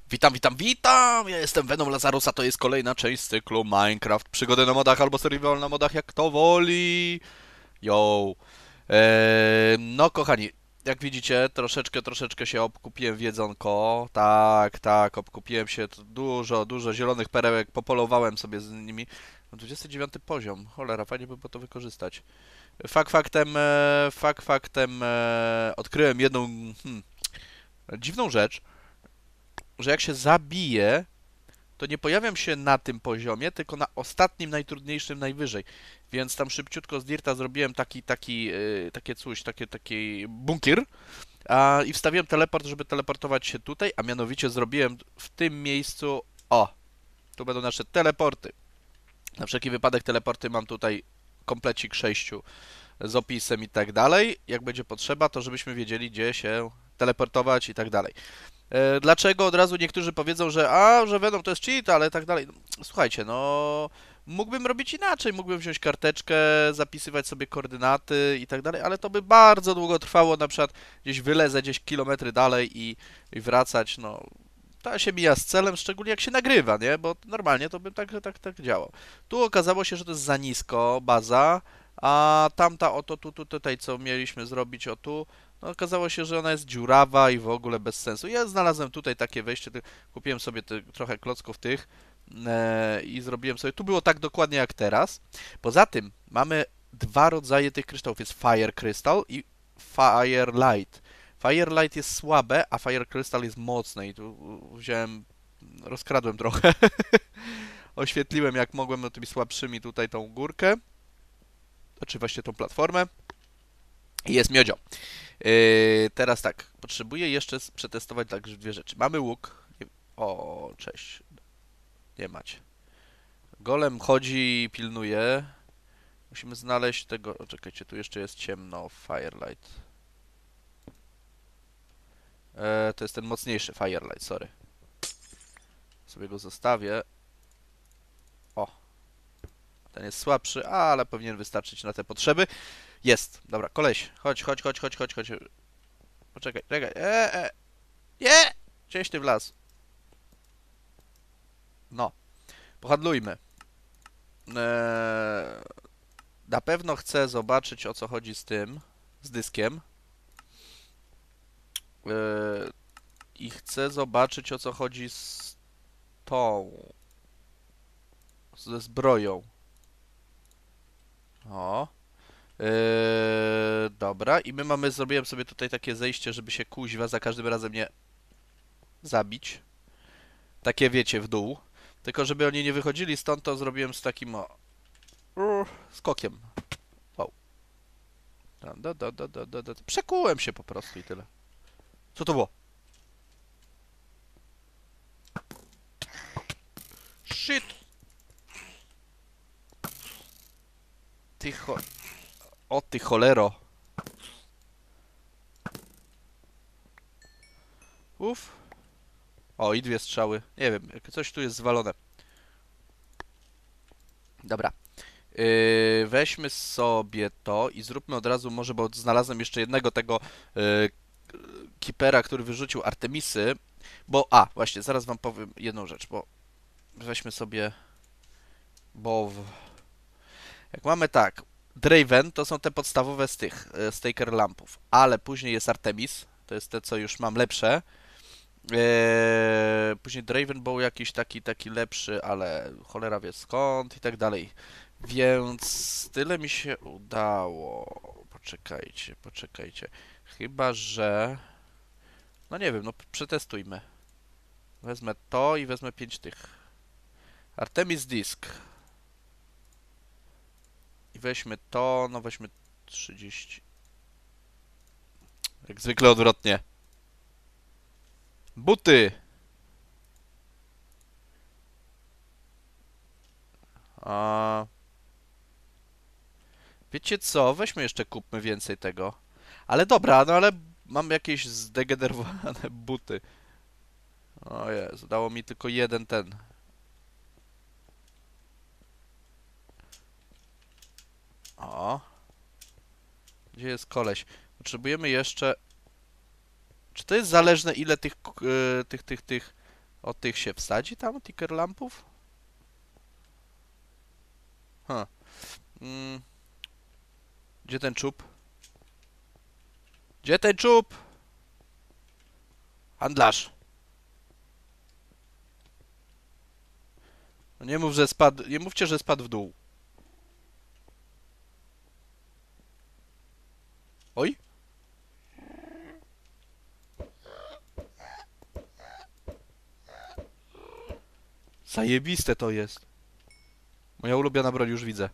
Witam! Ja jestem Venom Lazarus, a to jest kolejna część z cyklu Minecraft. Przygody na modach albo survival na modach, jak kto woli. Yo! No kochani, jak widzicie, troszeczkę się obkupiłem w jedzonko. Tak, obkupiłem się. Dużo zielonych perełek, popolowałem sobie z nimi. No, 29 poziom, cholera, fajnie by było to wykorzystać. Faktem, odkryłem jedną dziwną rzecz, że jak się zabije, to nie pojawiam się na tym poziomie, tylko na ostatnim, najtrudniejszym, najwyżej. Więc tam szybciutko z Dirta zrobiłem takie coś, taki bunkier i wstawiłem teleport, żeby teleportować się tutaj, a mianowicie zrobiłem w tym miejscu, tu będą nasze teleporty. Na wszelki wypadek teleporty mam tutaj komplecik 6 z opisem i tak dalej. Jak będzie potrzeba, to żebyśmy wiedzieli, gdzie się teleportować i tak dalej. Dlaczego od razu niektórzy powiedzą, że Venom to jest cheat, ale tak dalej. No, słuchajcie, no mógłbym robić inaczej, mógłbym wziąć karteczkę, zapisywać sobie koordynaty i tak dalej, ale to by bardzo długo trwało, na przykład gdzieś wylezę gdzieś kilometry dalej i wracać, no to się mija z celem, szczególnie jak się nagrywa, nie? Bo normalnie to bym tak działał. Tu okazało się, że to jest za nisko baza, a tamta tutaj, co mieliśmy zrobić, no okazało się, że ona jest dziurawa i w ogóle bez sensu. Ja znalazłem tutaj takie wejście, kupiłem sobie trochę klocków tych i zrobiłem sobie. Tu było tak dokładnie jak teraz. Poza tym mamy dwa rodzaje tych kryształów. Jest Fire Crystal i Firelight. Firelight jest słabe, a Fire Crystal jest mocne i tu rozkradłem trochę. Oświetliłem jak mogłem no, tymi słabszymi tutaj tą górkę, czy właśnie tą platformę. I jest miodzio. Teraz tak, potrzebuję jeszcze przetestować także dwie rzeczy. Mamy łuk. O, cześć. Nie macie. Golem chodzi i pilnuje. Musimy znaleźć tego... O, czekajcie, tu jeszcze jest ciemno. Firelight. To jest ten mocniejszy Firelight, sorry. Sobie go zostawię. O, ten jest słabszy, ale powinien wystarczyć na te potrzeby. Jest. Dobra, koleś. Chodź. Poczekaj, czekaj. Nie! Gdzieś ty wlazł. No, pohandlujmy. Na pewno chcę zobaczyć o co chodzi z dyskiem. I chcę zobaczyć o co chodzi tą, ze zbroją. O. Dobra, i zrobiłem sobie tutaj takie zejście, żeby się kuźwa za każdym razem nie zabić. Takie wiecie, w dół. Tylko żeby oni nie wychodzili stąd, to zrobiłem z takim skokiem. Wow. Przekułem się po prostu i tyle. Co to było? Shit! Ty cho... O ty cholero. Uf. O, i dwie strzały. Nie wiem, coś tu jest zwalone. Dobra. Weźmy sobie to i zróbmy od razu może, bo znalazłem jeszcze jednego tego Keepera, który wyrzucił Artemisy. Właśnie, zaraz wam powiem jedną rzecz, bo weźmy sobie... Bo... Jak mamy tak, Draven to są te podstawowe z tych Staker lampów, ale później jest Artemis, to jest te, co już mam lepsze. Później Draven był jakiś taki lepszy, ale cholera wie skąd i tak dalej. Więc tyle mi się udało. Poczekajcie. Chyba, że... No nie wiem, no przetestujmy. Wezmę to i wezmę 5 tych. Artemis Disk. I weźmy to, no weźmy 30. Jak zwykle odwrotnie. Buty! A... Wiecie co? Weźmy jeszcze, kupmy więcej tego. Ale dobra, no ale mam jakieś zdegenerowane buty. O Jezu, dało mi tylko jeden ten. O. Gdzie jest koleś? Potrzebujemy jeszcze... Czy to jest zależne ile tych Od tych się wsadzi tam, ticker lampów? Huh. Mm. Gdzie ten czub? Gdzie ten czub? Handlarz! No nie mów, że spadł. Nie mówcie, że spadł w dół. Oj? Zajebiste to jest. Moja ulubiona broń, już widzę.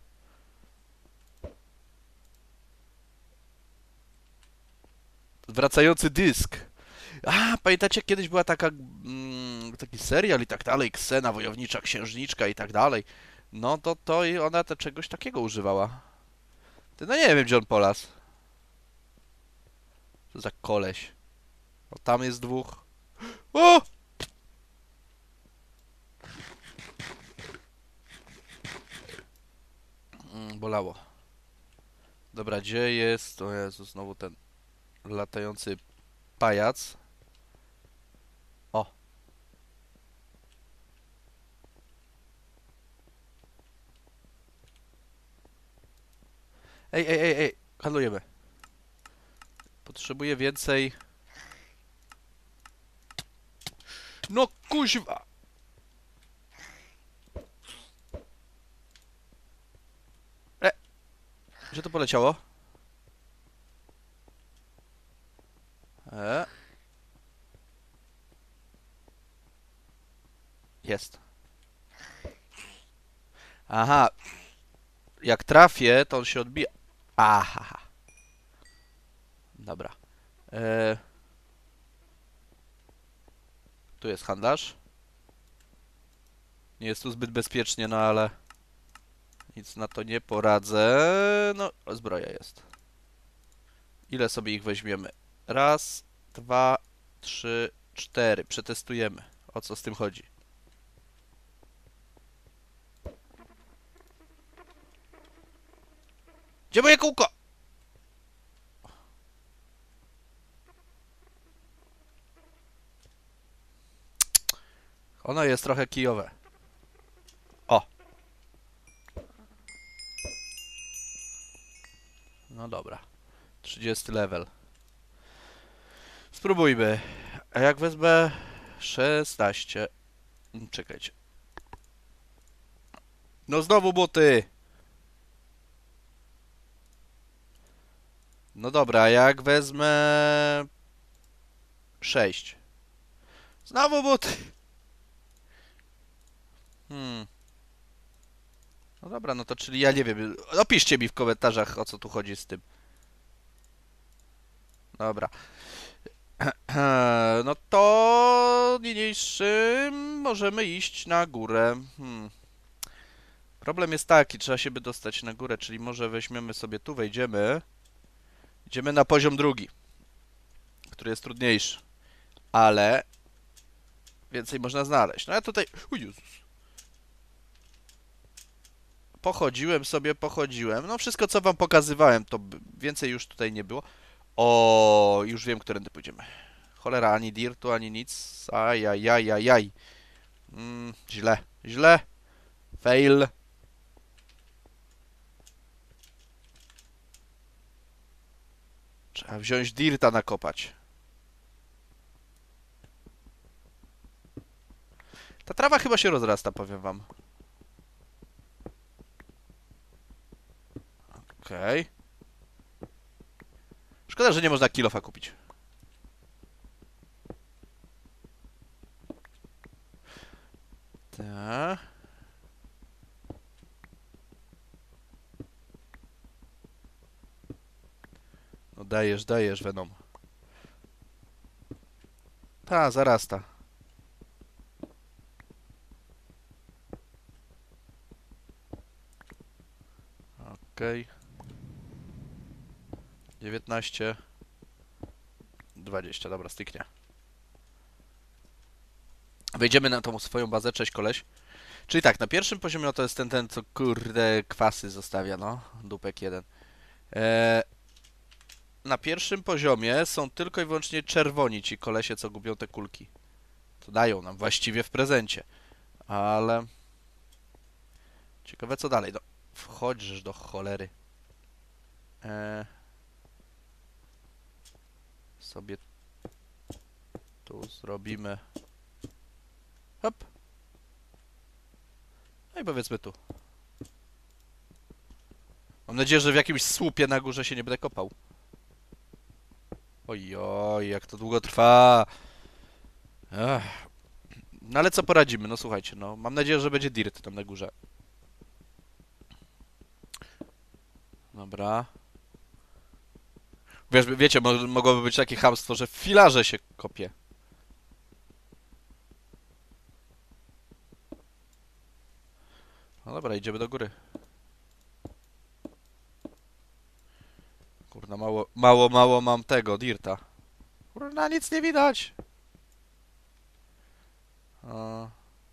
Wracający dysk. A, pamiętacie, kiedyś była taki serial i tak dalej, Ksena, wojownicza księżniczka i tak dalej. No to i ona czegoś takiego używała. Ty, no nie wiem, gdzie on polas. Co za koleś. O, tam jest dwóch. O! Bolało. Dobra, gdzie jest... O Jezu, znowu ten latający pajac. O. Ej, handlujemy. Potrzebuję więcej... No kuźwa! Gdzie to poleciało? Jest. Aha. Jak trafię, to on się odbija. Aha. Dobra. Tu jest handlarz. Nie jest tu zbyt bezpiecznie, no ale... Nic na to nie poradzę. No, zbroja jest. Ile sobie ich weźmiemy? Raz, dwa, trzy, cztery. Przetestujemy. O co z tym chodzi? Gdzie moje kółko? Ono jest trochę kijowe. O! No dobra. 30 level. Spróbujmy. A jak wezmę 16. Czekajcie. No znowu buty! No dobra, jak wezmę 6. Znowu buty! No dobra, no to czyli ja nie wiem. Opiszcie mi w komentarzach, o co tu chodzi z tym. Dobra. No to niniejszym możemy iść na górę. Problem jest taki, trzeba się by dostać na górę, czyli może weźmiemy sobie tu, wejdziemy. Idziemy na poziom drugi, który jest trudniejszy, ale więcej można znaleźć. No ja tutaj... O Jezus. Pochodziłem. No wszystko, co wam pokazywałem, to więcej już tutaj nie było. O, już wiem, którędy pójdziemy. Cholera, ani dirtu, ani nic. Ajajajajaj. Źle. Fail. Trzeba wziąć dirta nakopać. Ta trawa chyba się rozrasta, powiem wam. Okej. Szkoda, że nie można kilofa kupić. Tak. No dajesz, Venom. Ta, zarasta. Okej. 19. 20, dobra, styknie. Wejdziemy na tą swoją bazę, cześć koleś. Czyli tak, na pierwszym poziomie to jest ten co kurde kwasy zostawia, no. Dupek jeden. Na pierwszym poziomie są tylko i wyłącznie czerwoni ci kolesie, co gubią te kulki. To dają nam właściwie w prezencie. Ale... Ciekawe co dalej. No, wchodzisz do cholery. Sobie tu zrobimy. Hop. No i powiedzmy tu. Mam nadzieję, że w jakimś słupie na górze się nie będę kopał. Ojoj, jak to długo trwa. Ech. No ale co poradzimy? No słuchajcie, no mam nadzieję, że będzie dirt tam na górze. Dobra. Wiecie, mogłoby być takie chamstwo, że w filarze się kopie. No dobra, idziemy do góry. Kurna, mało mam tego, dirta. Kurna, nic nie widać. O.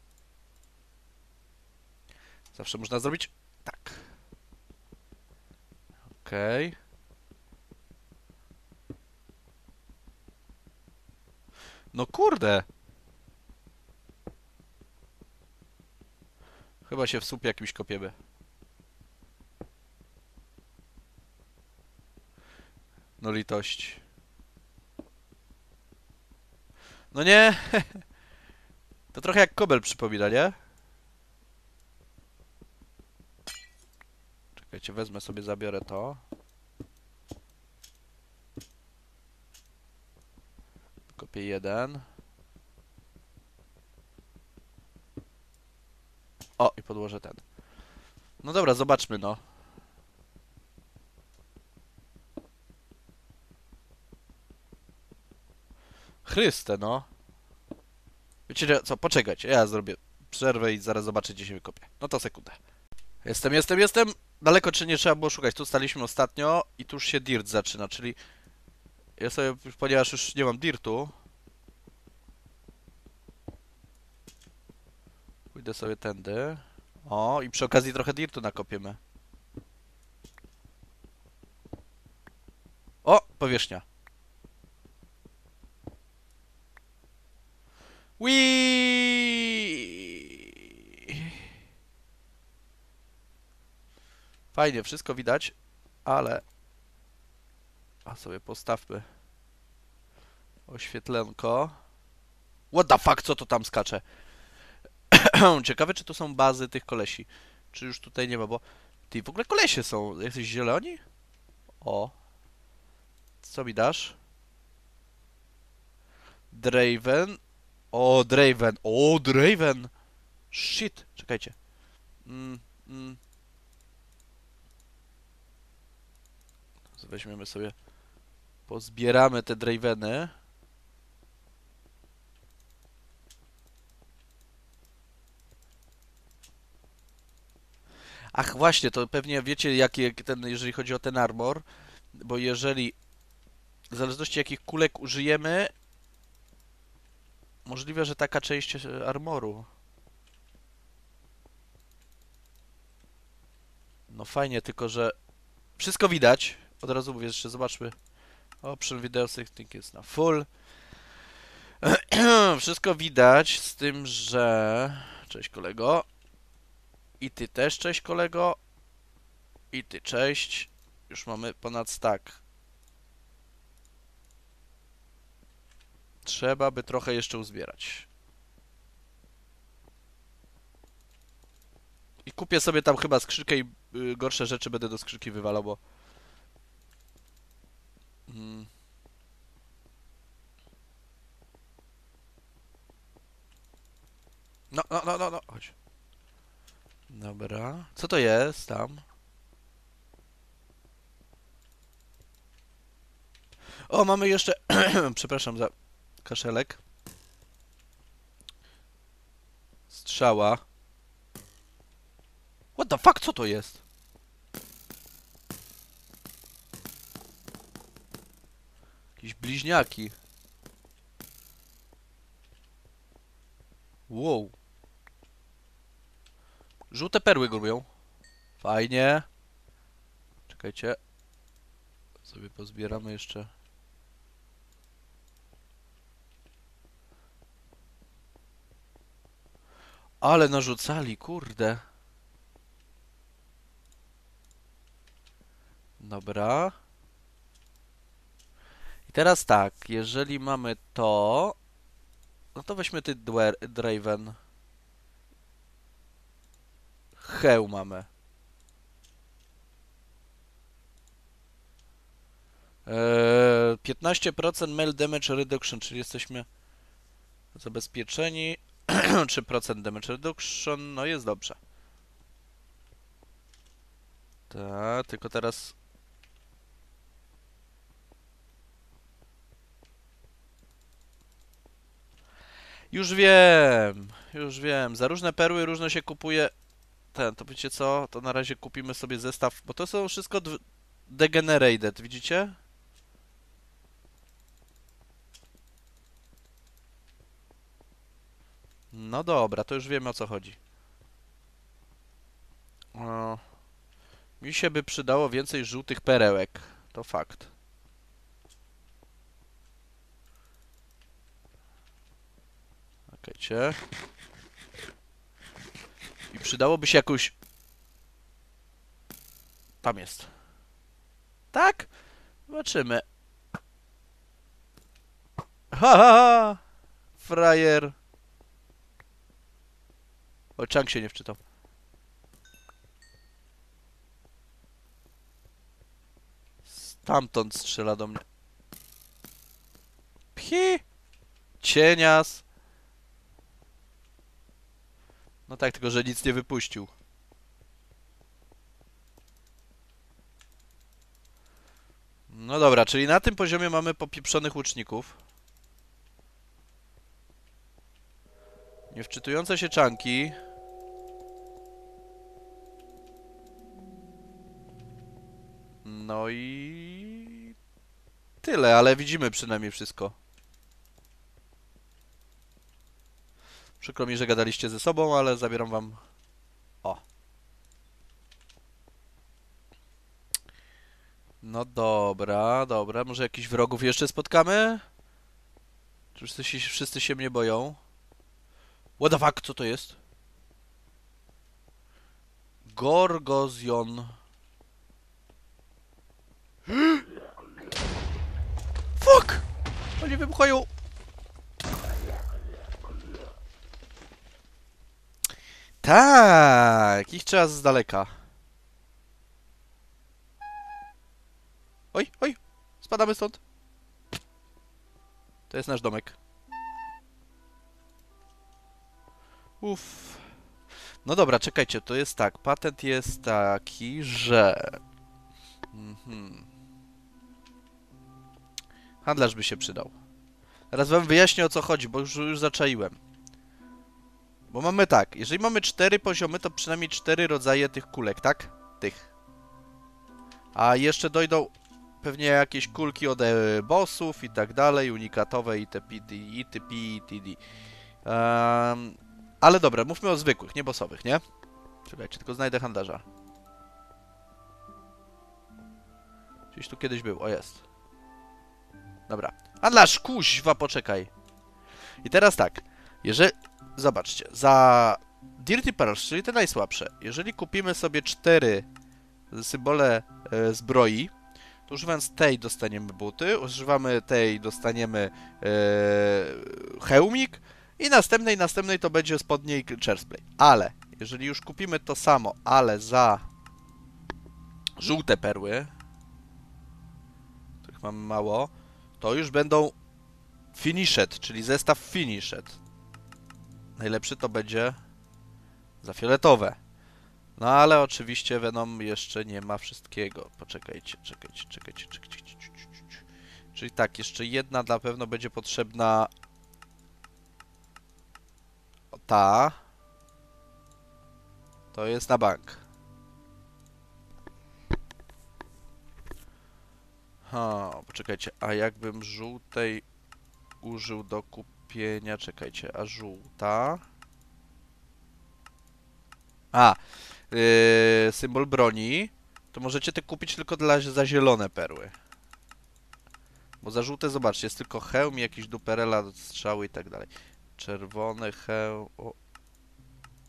Zawsze można zrobić tak. Okej. Okay. No kurde. Chyba się w słupie jakimś kopiemy. No litość. No nie. To trochę jak kobel przypomina, nie? Czekajcie, wezmę sobie, zabiorę to. Kopię jeden. O, i podłożę ten. No dobra, zobaczmy, no. Chryste, no. Wiecie co, poczekajcie, ja zrobię przerwę i zaraz zobaczę, gdzie się wykopię. No to sekundę. Jestem. Daleko czy nie trzeba było szukać. Tu staliśmy ostatnio i tu już się dirt zaczyna, czyli... Ja sobie, ponieważ już nie mam dirtu... Pójdę sobie tędy. O, i przy okazji trochę dirtu nakopiemy. O, powierzchnia. Whee! Fajnie, wszystko widać, ale... A sobie postawmy oświetlenko. What the fuck, co to tam skacze? Ciekawe, czy to są bazy tych kolesi. Czy już tutaj nie ma, bo... Ty, w ogóle kolesie są. Jesteś zieloni? O. Co mi dasz? Draven. O, Draven. O, Draven. Shit. Czekajcie. Mm, mm. Weźmiemy sobie... Pozbieramy te Draveny. Ach, właśnie, to pewnie wiecie, jeżeli chodzi o ten armor, bo jeżeli w zależności jakich kulek użyjemy, możliwe, że taka część armoru. No fajnie, tylko że wszystko widać. Od razu mówię, jeszcze zobaczmy. Option video setting jest na full. Wszystko widać, z tym, że... Cześć kolego. I ty też, cześć kolego. I ty, cześć. Już mamy ponad stack. Trzeba by trochę jeszcze uzbierać. I kupię sobie tam chyba skrzynkę i gorsze rzeczy będę do skrzynki wywalał, bo... No, chodź. Dobra. Co to jest tam? O, mamy jeszcze... Przepraszam za kaszelek. Strzała. What the fuck, co to jest? Jakieś bliźniaki. Wow. Żółte perły grubią. Fajnie. Czekajcie. Sobie pozbieramy jeszcze. Ale narzucali, kurde. Dobra. I teraz tak, jeżeli mamy to, no to weźmy ty Draven. Heł mamy. 15% mail damage reduction, czyli jesteśmy zabezpieczeni. 3% damage reduction, no jest dobrze. Tak, tylko teraz... Już wiem, już wiem. Za różne perły różne się kupuje... To wiecie co? To na razie kupimy sobie zestaw, bo to są wszystko degenerated, widzicie? No dobra, to już wiemy o co chodzi. O, mi się by przydało więcej żółtych perełek. To fakt. Okejcie. I przydałoby się jakąś... Tam jest. Tak? Zobaczymy. Ha, ha, ha! Frajer. O, Chang się nie wczytał. Stamtąd strzela do mnie. Pchi! Cienias. No tak, tylko że nic nie wypuścił. No dobra, czyli na tym poziomie mamy popieprzonych łuczników. Niewczytujące się czanki. No i... tyle, ale widzimy przynajmniej wszystko. Przykro mi, że gadaliście ze sobą, ale zabieram wam... O. No dobra, dobra. Może jakichś wrogów jeszcze spotkamy? Czy wszyscy się mnie boją? What the fuck, co to jest? Gorgozion. Fuck! Oni wybuchają! Tak! Ich trzeba z daleka. Oj, oj! Spadamy stąd. To jest nasz domek. Uff. No dobra, czekajcie, to jest tak. Patent jest taki, że... Handlarz by się przydał. Teraz wam wyjaśnię o co chodzi, bo już zaczaiłem. Bo mamy tak, jeżeli mamy 4 poziomy, to przynajmniej 4 rodzaje tych kulek, tak? Tych. A jeszcze dojdą pewnie jakieś kulki od bossów i tak dalej, unikatowe itp. itd. Ale dobra, mówmy o zwykłych, nie bossowych, nie? Czekajcie, tylko znajdę handlarza. Gdzieś tu kiedyś był, o jest. Dobra. Handlarz, kuźwa, poczekaj. I teraz tak, jeżeli... Zobaczcie, za Dirty Pearls, czyli te najsłabsze, jeżeli kupimy sobie 4 symbole zbroi, to używając tej dostaniemy buty, używamy tej dostaniemy hełmik i następnej to będzie spodnie i chestplate. Ale, jeżeli już kupimy to samo, ale za żółte perły, których mamy mało, to już będą finished, czyli zestaw finished. Najlepszy to będzie za fioletowe. No ale oczywiście Venom jeszcze nie ma wszystkiego. Poczekajcie, czekajcie. Czyli tak, jeszcze jedna na pewno będzie potrzebna... Ta. To jest na bank. Poczekajcie, a jakbym żółtej użył do kupienia... Czekajcie, a żółta... symbol broni, to możecie te kupić tylko za zielone perły. Bo za żółte, zobaczcie, jest tylko hełm, jakiś duperela, strzały i tak dalej. Czerwony hełm...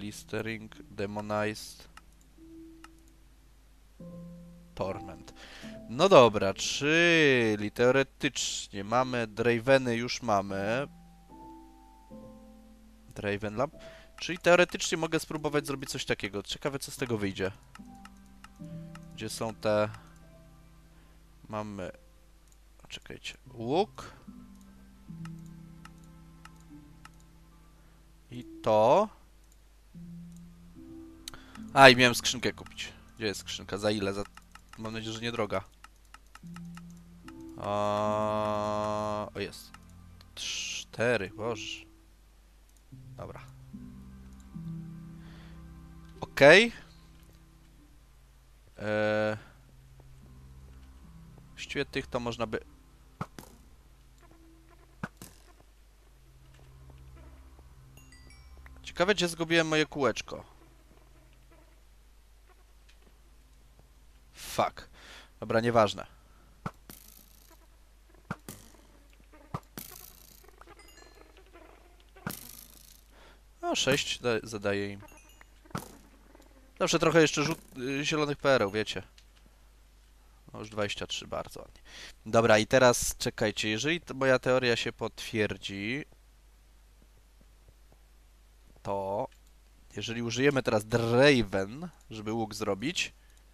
Blistering, Demonized, Torment. No dobra, czyli teoretycznie mamy Draveny, już mamy. Draven Lamp. Czyli teoretycznie mogę spróbować zrobić coś takiego. Ciekawe, co z tego wyjdzie. Gdzie są te... Mamy... Czekajcie. Łuk. I to... A, i miałem skrzynkę kupić. Gdzie jest skrzynka? Za ile? Mam nadzieję, że nie droga. O, jest. 4, boże. Dobra. Okej. Właściwie tych to można by... Ciekawe, gdzie zgubiłem moje kółeczko. Fuck. Dobra, nieważne. No, 6 zadaje im. Zawsze trochę jeszcze zielonych pereł, wiecie. No już 23, bardzo ładnie. Dobra, i teraz czekajcie, jeżeli moja teoria się potwierdzi, to jeżeli użyjemy teraz Draven, żeby łuk zrobić,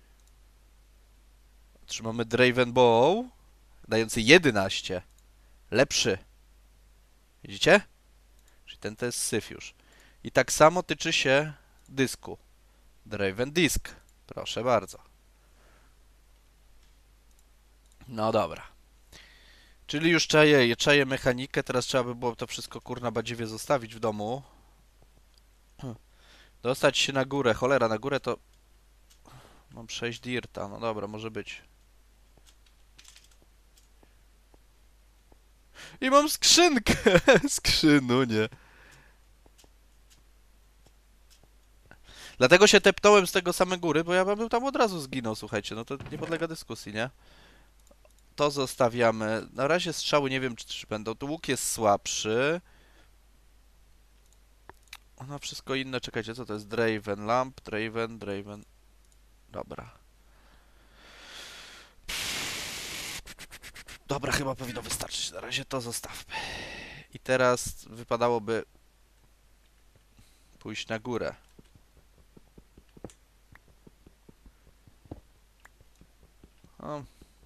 otrzymamy Draven Bow, dający 11. Lepszy. Widzicie? Czyli ten to jest syf już. I tak samo tyczy się dysku. Draven Disk. Proszę bardzo. No dobra. Czyli już czaję mechanikę, teraz trzeba by było to wszystko kurna badziewie zostawić w domu. Dostać się na górę, cholera, na górę to... Mam 6 dirta, no dobra, może być. I mam skrzynkę! Skrzynu, nie. Dlatego się tepnąłem z tego samej góry, bo ja bym tam od razu zginął, słuchajcie, no to nie podlega dyskusji, nie? To zostawiamy. Na razie strzały nie wiem, czy będą. Tu łuk jest słabszy. No wszystko inne, czekajcie, co to jest? Draven Lamp, Draven. Dobra. Dobra, chyba powinno wystarczyć. Na razie to zostawmy. I teraz wypadałoby pójść na górę. O.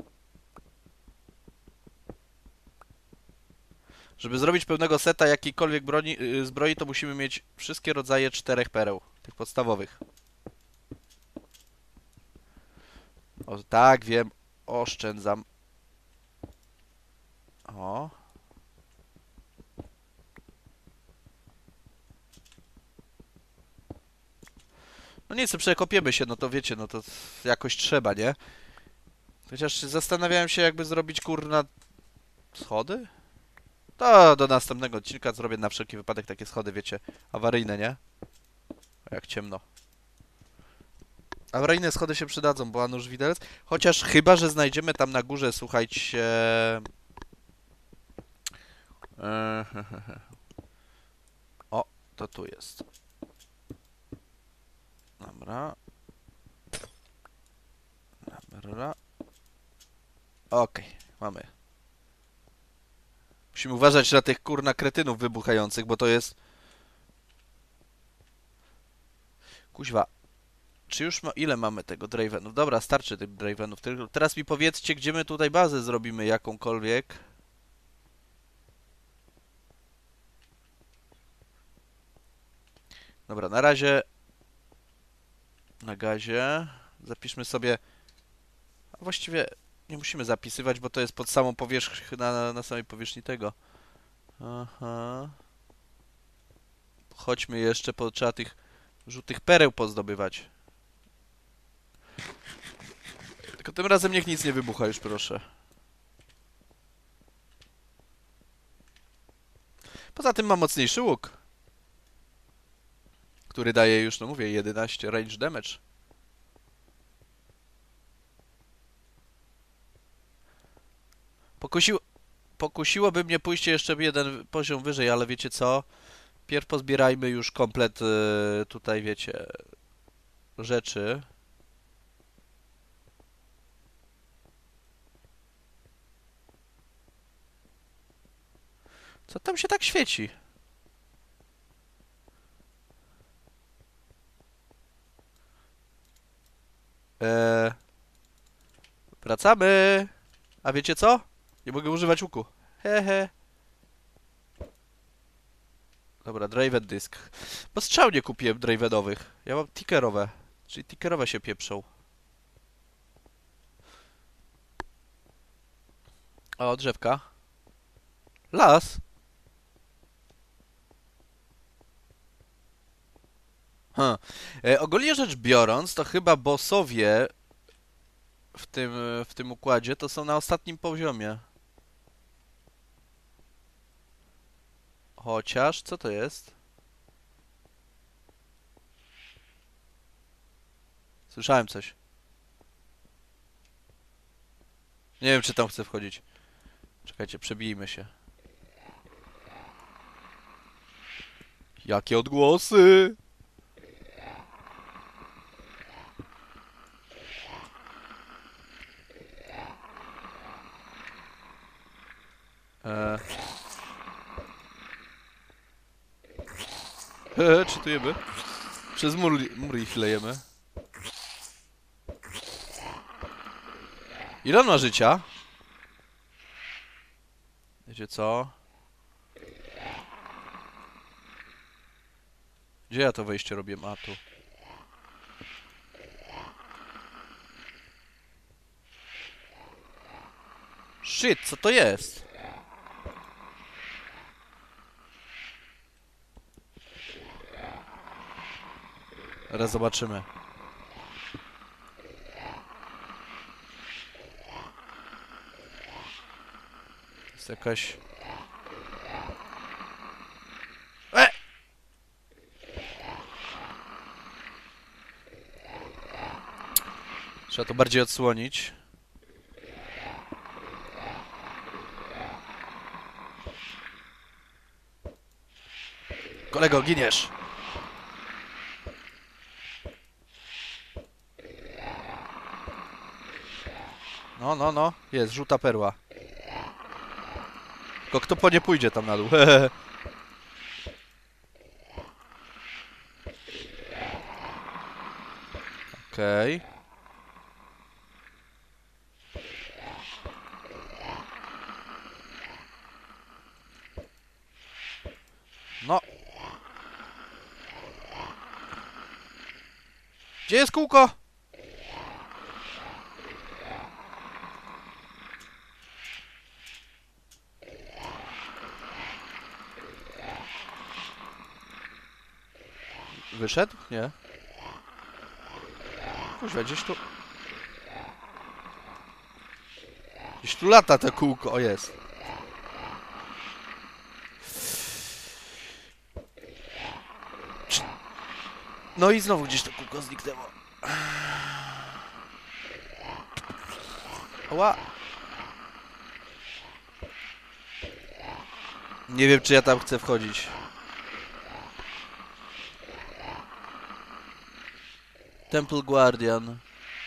Żeby zrobić pełnego seta jakiejkolwiek zbroi, to musimy mieć wszystkie rodzaje 4 pereł, tych podstawowych. O, tak, wiem, oszczędzam. O. No nic, przekopiemy się, no to wiecie, no to jakoś trzeba, nie? Chociaż zastanawiałem się, jakby zrobić, kurna, schody? To do następnego odcinka zrobię na wszelki wypadek takie schody, wiecie, awaryjne, nie? Jak ciemno. Awaryjne schody się przydadzą, bo Anusz widelec. Chociaż chyba, że znajdziemy tam na górze, słuchajcie... O, to tu jest. Dobra. Dobra. Okej, mamy. Musimy uważać na tych kurna kretynów wybuchających, bo to jest... Kuźwa. Czy już ile mamy tego Dravenów? Dobra, starczy tych Dravenów. Teraz mi powiedzcie, gdzie my tutaj bazę zrobimy jakąkolwiek. Dobra, na razie na gazie. Zapiszmy sobie... A właściwie nie musimy zapisywać, bo to jest pod samą powierzchnię, na samej powierzchni tego. Aha. Chodźmy jeszcze, trzeba tych żółtych pereł pozdobywać. Tylko tym razem niech nic nie wybucha już, proszę. Poza tym mam mocniejszy łuk, który daje już, no mówię, 11 range damage. Pokusiłoby mnie pójście jeszcze jeden poziom wyżej, ale wiecie co? Pierw pozbierajmy już komplet tutaj, wiecie, rzeczy. Co tam się tak świeci? Wracamy! A wiecie co? Nie mogę używać łuku. Hehe. Dobra, Draven Disk. Bo strzał nie kupiłem Dravenowych. Ja mam tickerowe. Czyli tickerowe się pieprzą. O, drzewka. Las. Huh. Ogólnie rzecz biorąc, to chyba bossowie w tym układzie to są na ostatnim poziomie. Chociaż, co to jest? Słyszałem coś. Nie wiem, czy tam chcę wchodzić. Czekajcie, przebijmy się. Jakie odgłosy! Czytujemy? Przez mur ich lejemy. Ile on ma życia? Wiecie co? Gdzie ja to wejście robię? A, tu. Shit, co to jest? Teraz zobaczymy. Jest jakaś... Trzeba to bardziej odsłonić. Kolego, giniesz! No, no, no. Jest, żółta perła. Tylko kto po nie pójdzie tam na dół? Okej. No. Gdzie jest kółko? Wyszedł? Nie. Kuźwa, gdzieś tu... Gdzieś tu lata te kółko. O, jest. No i znowu gdzieś to kółko zniknęło. Oła. Nie wiem, czy ja tam chcę wchodzić. Temple Guardian.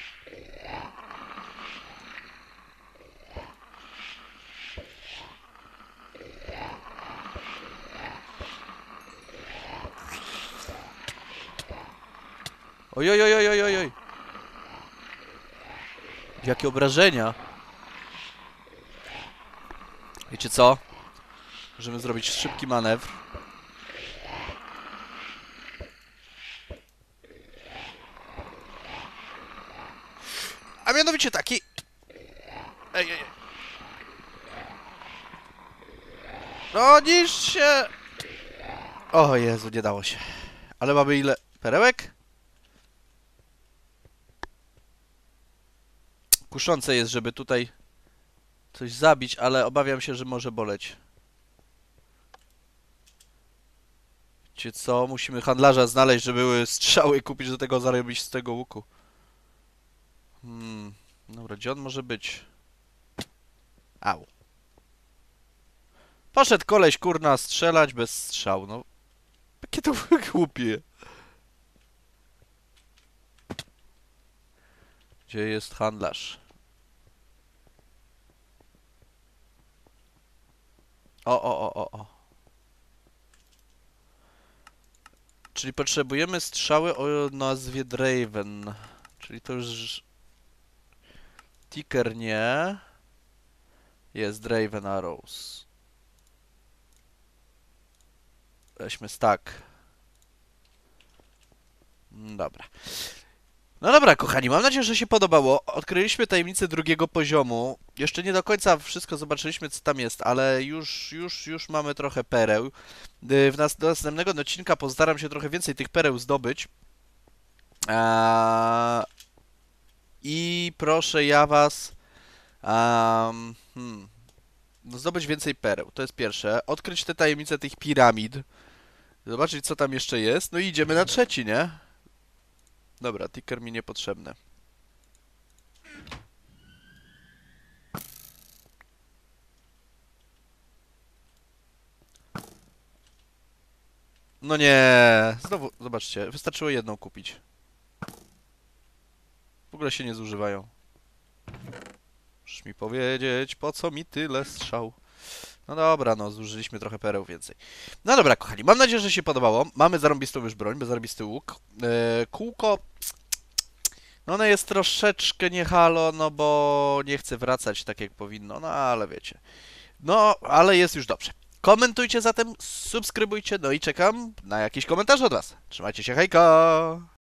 Oj, oj, oj, oj, oj, oj. Jakie obrażenia. Wiecie co? Możemy zrobić szybki manewr. A mianowicie taki... Ej, ej. No, niż się... O Jezu, nie dało się. Ale mamy ile... Perełek? Kuszące jest, żeby tutaj coś zabić, ale obawiam się, że może boleć. Wiecie co? Musimy handlarza znaleźć, żeby były strzały kupić, do tego zarobić z tego łuku. Dobra, gdzie on może być? Au. Poszedł koleś, kurna, strzelać bez strzału, no. Jakie to głupie. Gdzie jest handlarz? O. Czyli potrzebujemy strzały o nazwie Draven. Czyli to już... Ticker nie. Jest Draven Arrows. Weźmy stack. Dobra. No dobra, kochani, mam nadzieję, że się podobało. Odkryliśmy tajemnicę drugiego poziomu. Jeszcze nie do końca wszystko zobaczyliśmy, co tam jest, ale już mamy trochę pereł. Do następnego odcinka postaram się trochę więcej tych pereł zdobyć. I proszę ja was... no zdobyć więcej pereł, to jest pierwsze. Odkryć te tajemnice tych piramid. Zobaczyć, co tam jeszcze jest. No i idziemy na trzeci, nie? Dobra, ticker mi niepotrzebny. No nie, znowu, zobaczcie, wystarczyło jedną kupić. W ogóle się nie zużywają. Możesz mi powiedzieć, po co mi tyle strzał? No dobra, no zużyliśmy trochę pereł więcej. No dobra, kochani, mam nadzieję, że się podobało. Mamy zarąbistą już broń, zarąbisty łuk. Kółko... No ono jest troszeczkę nie halo, no bo nie chce wracać tak jak powinno, no ale wiecie. No, ale jest już dobrze. Komentujcie zatem, subskrybujcie, no i czekam na jakiś komentarz od was. Trzymajcie się, hejka!